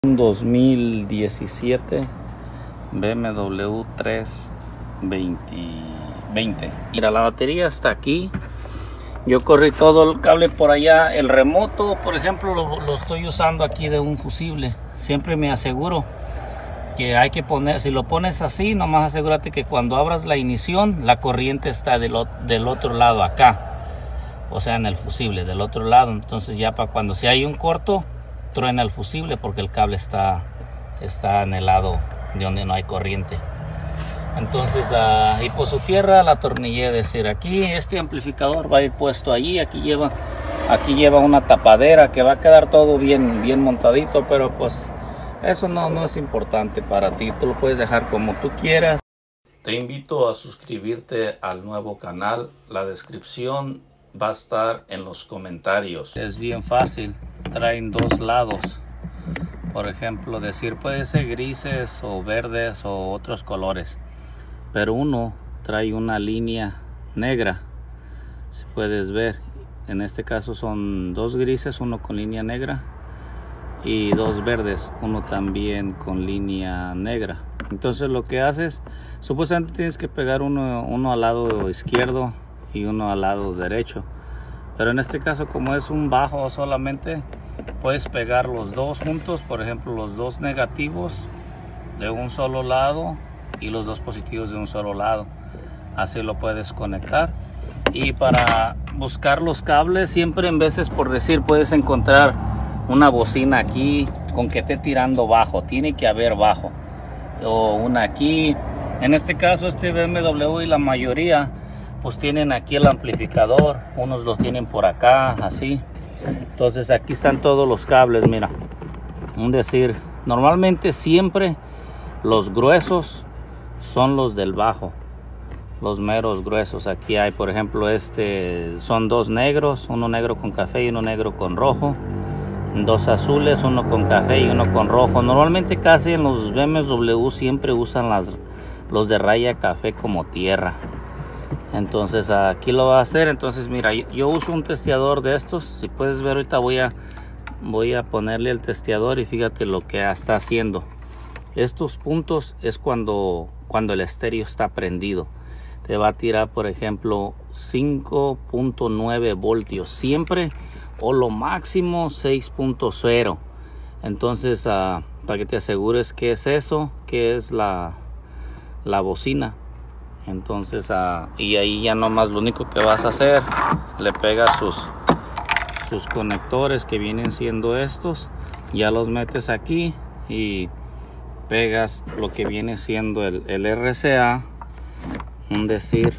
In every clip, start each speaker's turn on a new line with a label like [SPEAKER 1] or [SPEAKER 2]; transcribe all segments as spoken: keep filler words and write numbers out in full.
[SPEAKER 1] Un dos mil diecisiete B M W tres veinte. Mira, la batería está aquí. Yo corrí todo el cable por allá. El remoto, por ejemplo, lo, lo estoy usando aquí de un fusible. Siempre me aseguro que hay que poner, si lo pones así, nomás asegúrate que cuando abras la ignición, la corriente está del, del otro lado acá. O sea, en el fusible, del otro lado. Entonces ya para cuando si hay un corto, truena el fusible porque el cable está, está en el lado de donde no hay corriente. Entonces, uh, y por su tierra la atornillé, es decir, aquí este amplificador va a ir puesto allí. Aquí lleva, aquí lleva una tapadera que va a quedar todo bien, bien montadito, pero pues eso no, no es importante para ti. Tú lo puedes dejar como tú quieras. Te invito a suscribirte al nuevo canal. La descripción va a estar en los comentarios. Es bien fácil. Traen dos lados. Por ejemplo, decir puede ser grises o verdes o otros colores. Pero uno trae una línea negra. Si puedes ver, en este caso son dos grises, uno con línea negra. Y dos verdes, uno también con línea negra. Entonces lo que haces, supuestamente tienes que pegar uno, uno al lado izquierdo y uno al lado derecho. Pero en este caso, como es un bajo solamente, puedes pegar los dos juntos. Por ejemplo, los dos negativos de un solo lado y los dos positivos de un solo lado. Así lo puedes conectar. Y para buscar los cables, siempre en veces por decir puedes encontrar una bocina aquí con que esté tirando bajo. Tiene que haber bajo. O una aquí. En este caso, este B M W y la mayoría pues tienen aquí el amplificador. Unos los tienen por acá, así. Entonces aquí están todos los cables, mira. Un decir, normalmente siempre los gruesos son los del bajo. Los meros gruesos. Aquí hay, por ejemplo, este son dos negros, uno negro con café y uno negro con rojo. Dos azules, uno con café y uno con rojo. Normalmente casi en los B M W siempre usan las, los de raya café como tierra. Entonces aquí lo va a hacer. Entonces mira, yo, yo uso un testeador de estos. Si puedes ver, ahorita voy a, voy a ponerle el testeador y fíjate lo que está haciendo. Estos puntos es cuando, cuando el estéreo está prendido. Te va a tirar, por ejemplo, cinco punto nueve voltios siempre, o lo máximo seis punto cero. Entonces uh, para que te asegures que es eso, que es la, la bocina. Entonces uh, y ahí ya nomás lo único que vas a hacer, le pegas sus, sus conectores que vienen siendo estos, ya los metes aquí y pegas lo que viene siendo el, el R C A, un decir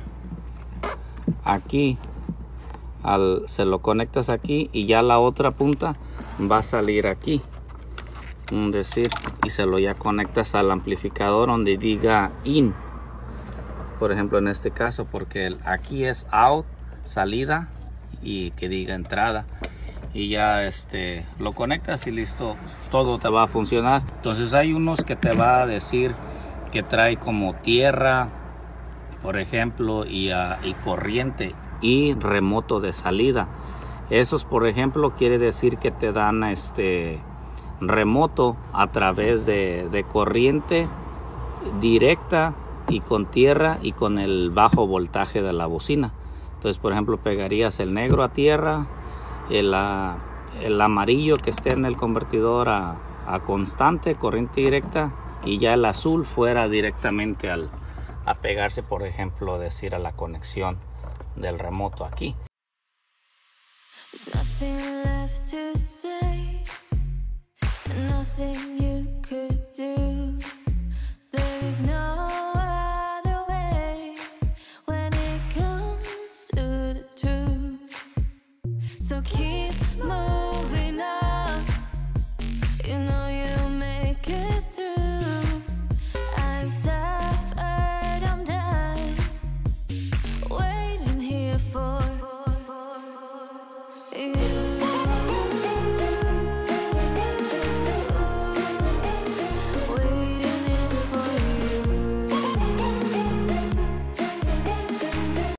[SPEAKER 1] aquí. Al, se lo conectas aquí y ya la otra punta va a salir aquí, un decir, y se lo ya conectas al amplificador donde diga in, por ejemplo en este caso, porque el, aquí es out, salida, y que diga entrada, y ya este lo conectas y listo, todo te va a funcionar. Entonces hay unos que te va a decir que trae como tierra, por ejemplo, y, uh, y corriente y remoto de salida. Esos, por ejemplo, quiere decir que te dan este remoto a través de, de corriente directa y con tierra y con el bajo voltaje de la bocina. Entonces, por ejemplo, pegarías el negro a tierra, el, uh, el amarillo que esté en el convertidor a, a constante, corriente directa, y ya el azul fuera directamente al a pegarse, por ejemplo, decir a la conexión del remoto aquí.
[SPEAKER 2] So keep moving.